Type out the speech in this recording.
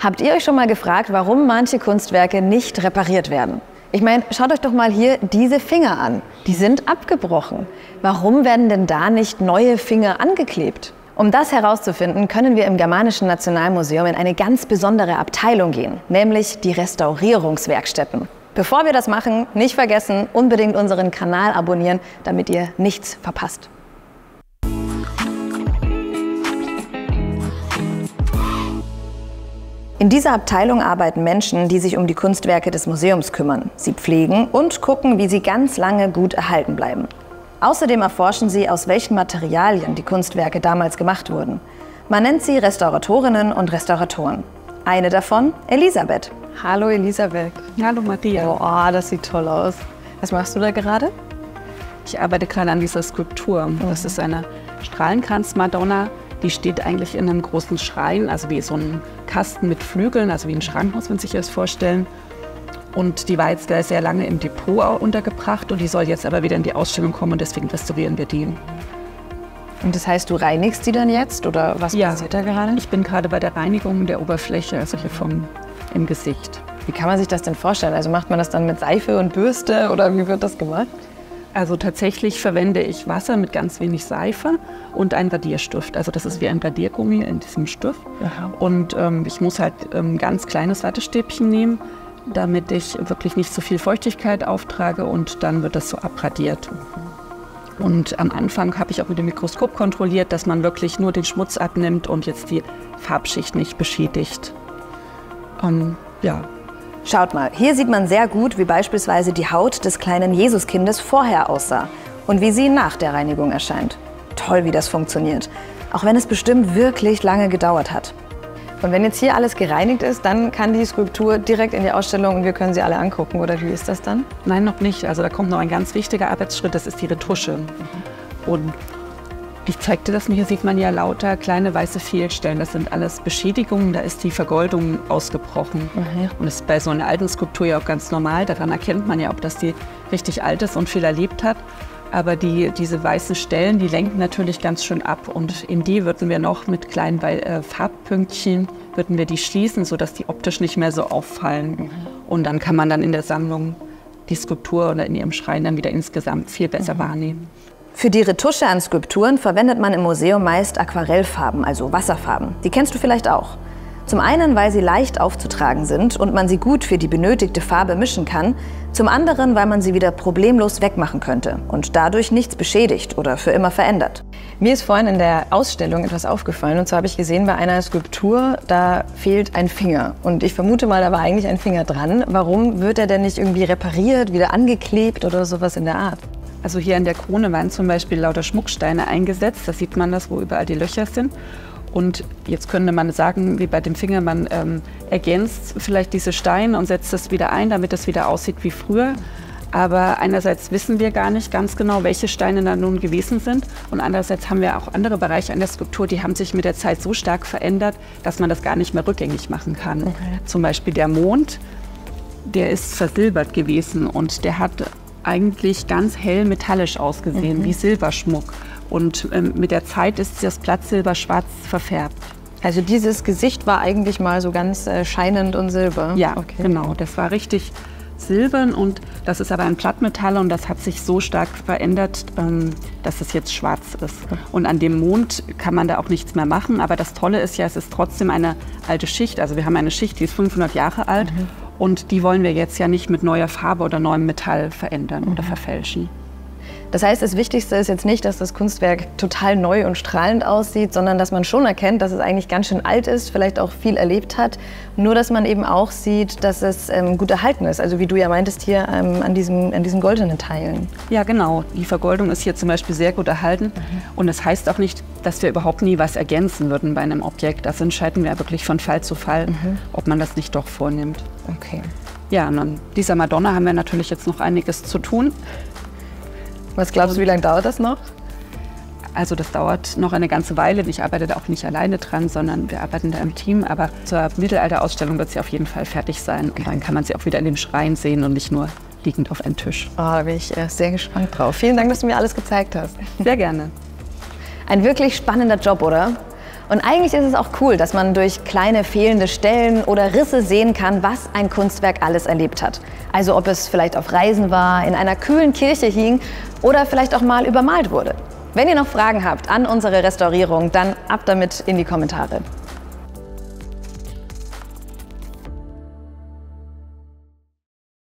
Habt ihr euch schon mal gefragt, warum manche Kunstwerke nicht repariert werden? Ich meine, schaut euch doch mal hier diese Finger an. Die sind abgebrochen. Warum werden denn da nicht neue Finger angeklebt? Um das herauszufinden, können wir im Germanischen Nationalmuseum in eine ganz besondere Abteilung gehen, nämlich die Restaurierungswerkstätten. Bevor wir das machen, nicht vergessen, unbedingt unseren Kanal abonnieren, damit ihr nichts verpasst. In dieser Abteilung arbeiten Menschen, die sich um die Kunstwerke des Museums kümmern. Sie pflegen und gucken, wie sie ganz lange gut erhalten bleiben. Außerdem erforschen sie, aus welchen Materialien die Kunstwerke damals gemacht wurden. Man nennt sie Restauratorinnen und Restauratoren. Eine davon, Elisabeth. Hallo Elisabeth. Hallo Maria. Oh, das sieht toll aus. Was machst du da gerade? Ich arbeite gerade an dieser Skulptur. Das ist eine Strahlenkranz-Madonna. Die steht eigentlich in einem großen Schrein, also wie so ein Kasten mit Flügeln, also wie ein Schrank, muss man sich das vorstellen. Und die war jetzt sehr lange im Depot untergebracht und die soll jetzt aber wieder in die Ausstellung kommen und deswegen restaurieren wir die. Und das heißt, du reinigst die dann jetzt oder was passiert da gerade? Ich bin gerade bei der Reinigung der Oberfläche, also hier im Gesicht. Wie kann man sich das denn vorstellen? Also macht man das dann mit Seife und Bürste oder wie wird das gemacht? Also tatsächlich verwende ich Wasser mit ganz wenig Seife und einen Radierstift. Also das ist wie ein Radiergummi in diesem Stift. Aha. Und ich muss halt ein ganz kleines Wattestäbchen nehmen, damit ich wirklich nicht so viel Feuchtigkeit auftrage und dann wird das so abradiert. Und am Anfang habe ich auch mit dem Mikroskop kontrolliert, dass man wirklich nur den Schmutz abnimmt und jetzt die Farbschicht nicht beschädigt. Ja. Schaut mal, hier sieht man sehr gut, wie beispielsweise die Haut des kleinen Jesuskindes vorher aussah und wie sie nach der Reinigung erscheint. Toll, wie das funktioniert. Auch wenn es bestimmt wirklich lange gedauert hat. Und wenn jetzt hier alles gereinigt ist, dann kann die Skulptur direkt in die Ausstellung und wir können sie alle angucken, oder wie ist das dann? Nein, noch nicht. Also da kommt noch ein ganz wichtiger Arbeitsschritt, das ist die Retusche. Und ich zeigte das mir, hier sieht man ja lauter kleine weiße Fehlstellen. Das sind alles Beschädigungen, da ist die Vergoldung ausgebrochen. Und das ist bei so einer alten Skulptur ja auch ganz normal. Daran erkennt man ja, ob das die richtig alt ist und viel erlebt hat. Aber diese weißen Stellen, die lenken natürlich ganz schön ab. Und in die würden wir noch mit kleinen Farbpünktchen würden wir die schließen, sodass die optisch nicht mehr so auffallen. Und dann kann man dann in der Sammlung die Skulptur oder in ihrem Schrein dann wieder insgesamt viel besser wahrnehmen. Für die Retusche an Skulpturen verwendet man im Museum meist Aquarellfarben, also Wasserfarben. Die kennst du vielleicht auch. Zum einen, weil sie leicht aufzutragen sind und man sie gut für die benötigte Farbe mischen kann. Zum anderen, weil man sie wieder problemlos wegmachen könnte und dadurch nichts beschädigt oder für immer verändert. Mir ist vorhin in der Ausstellung etwas aufgefallen. Und zwar habe ich gesehen, bei einer Skulptur, da fehlt ein Finger. Und ich vermute mal, da war eigentlich ein Finger dran. Warum wird er denn nicht irgendwie repariert, wieder angeklebt oder sowas in der Art? Also hier in der Krone waren zum Beispiel lauter Schmucksteine eingesetzt. Da sieht man das, wo überall die Löcher sind. Und jetzt könnte man sagen, wie bei dem Finger, man ergänzt vielleicht diese Steine und setzt das wieder ein, damit es wieder aussieht wie früher. Aber einerseits wissen wir gar nicht ganz genau, welche Steine da nun gewesen sind. Und andererseits haben wir auch andere Bereiche an der Skulptur, die haben sich mit der Zeit so stark verändert, dass man das gar nicht mehr rückgängig machen kann. Okay. Zum Beispiel der Mond, der ist versilbert gewesen und der hat eigentlich ganz hell metallisch ausgesehen, wie Silberschmuck. Und mit der Zeit ist das Blattsilber schwarz verfärbt. Also dieses Gesicht war eigentlich mal so ganz scheinend und silber? Ja, okay. Genau. Das war richtig silbern und das ist aber ein Plattmetall und das hat sich so stark verändert, dass es jetzt schwarz ist. Und an dem Mond kann man da auch nichts mehr machen. Aber das Tolle ist ja, es ist trotzdem eine alte Schicht. Also wir haben eine Schicht, die ist 500 Jahre alt. Und die wollen wir jetzt ja nicht mit neuer Farbe oder neuem Metall verändern oder verfälschen. Das heißt, das Wichtigste ist jetzt nicht, dass das Kunstwerk total neu und strahlend aussieht, sondern dass man schon erkennt, dass es eigentlich ganz schön alt ist, vielleicht auch viel erlebt hat. Nur, dass man eben auch sieht, dass es gut erhalten ist. Also wie du ja meintest hier an diesen goldenen Teilen. Ja, genau. Die Vergoldung ist hier zum Beispiel sehr gut erhalten. Und das heißt auch nicht, dass wir überhaupt nie was ergänzen würden bei einem Objekt. Das entscheiden wir wirklich von Fall zu Fall, ob man das nicht doch vornimmt. Okay. Ja, und an dieser Madonna haben wir natürlich jetzt noch einiges zu tun. Was glaubst du, wie lange dauert das noch? Also das dauert noch eine ganze Weile. Ich arbeite da auch nicht alleine dran, sondern wir arbeiten da im Team. Aber zur Mittelalterausstellung wird sie auf jeden Fall fertig sein. Und dann kann man sie auch wieder in dem Schrein sehen und nicht nur liegend auf einem Tisch. Oh, da bin ich sehr gespannt drauf. Vielen Dank, dass du mir alles gezeigt hast. Sehr gerne. Ein wirklich spannender Job, oder? Und eigentlich ist es auch cool, dass man durch kleine fehlende Stellen oder Risse sehen kann, was ein Kunstwerk alles erlebt hat. Also ob es vielleicht auf Reisen war, in einer kühlen Kirche hing oder vielleicht auch mal übermalt wurde. Wenn ihr noch Fragen habt an unsere Restaurierung, dann ab damit in die Kommentare.